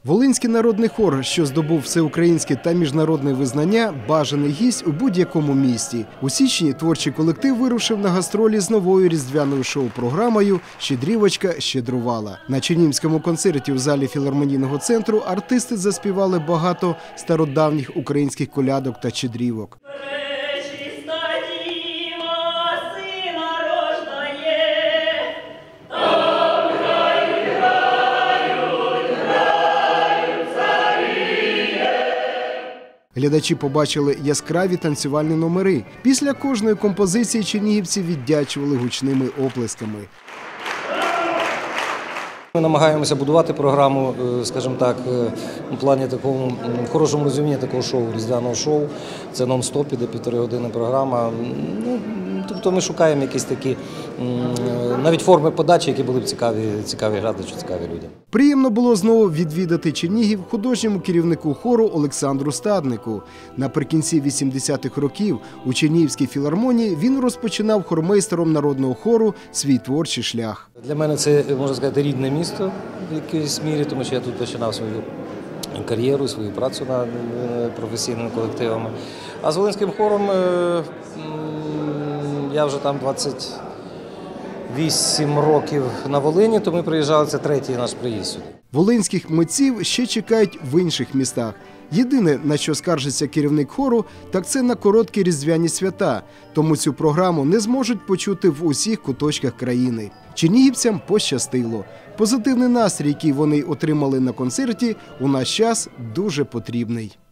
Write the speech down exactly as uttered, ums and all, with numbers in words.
Волинський народний хор, що здобув всеукраїнське та міжнародне визнання, бажаний гість у будь-якому місті. У січні творчий колектив вирушив на гастролі з новою різдвяною шоу-програмою «Щедрівочка щедрувала». На чернігівському концерті в залі філармонійного центру артисти заспівали багато стародавніх українських колядок та щедрівок. Глядачі побачили яскраві танцювальні номери. Після кожної композиції чернігівці віддячували гучними оплесками. Ми намагаємося будувати програму, скажімо так, у плані такому хорошому розумінні такого шоу, різдвяного шоу. Це нон-стоп, іде півтори години програма. Ну, тобто ми шукаємо якісь такі навіть форми подачі, які були б цікаві, цікаві глядачу, цікаві людям. Приємно було знову відвідати Чернігів художньому керівнику хору Олександру Стаднику. Наприкінці вісімдесятих років у Чернігівській філармонії він розпочинав хормейстером народного хору свій творчий шлях. Для мене це, можна сказати, рідне місто в якійсь мірі, тому що я тут починав свою кар'єру, свою працю над професійними колективами. А з Волинським хором я вже там двадцять вісім років на Волині, то ми приїжджали, це третій наш приїзд сюди. Волинських митців ще чекають в інших містах. Єдине, на що скаржиться керівник хору, так це на короткі різдвяні свята. Тому цю програму не зможуть почути в усіх куточках країни. Чернігівцям пощастило. Позитивний настрій, який вони отримали на концерті, у наш час дуже потрібний.